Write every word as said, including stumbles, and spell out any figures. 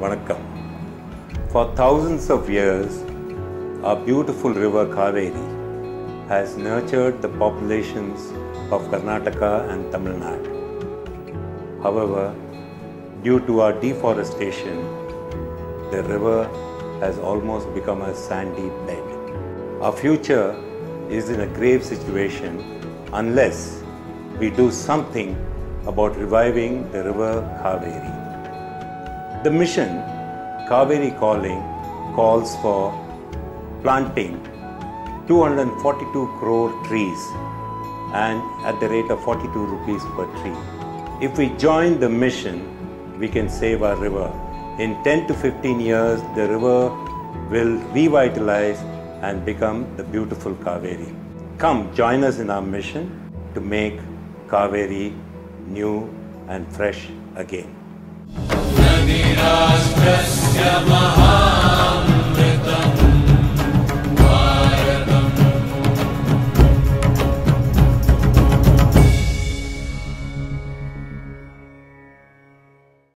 Vanakkam. For thousands of years, our beautiful river Cauvery has nurtured the populations of Karnataka and Tamil Nadu. However, due to our deforestation, the river has almost become a sandy bed. Our future is in a grave situation unless we do something about reviving the river Cauvery. The mission, Cauvery Calling, calls for planting two hundred forty-two crore trees and at the rate of forty-two rupees per tree. If we join the mission, we can save our river. In ten to fifteen years, the river will revitalize and become the beautiful Cauvery. Come join us in our mission to make Cauvery new and fresh again.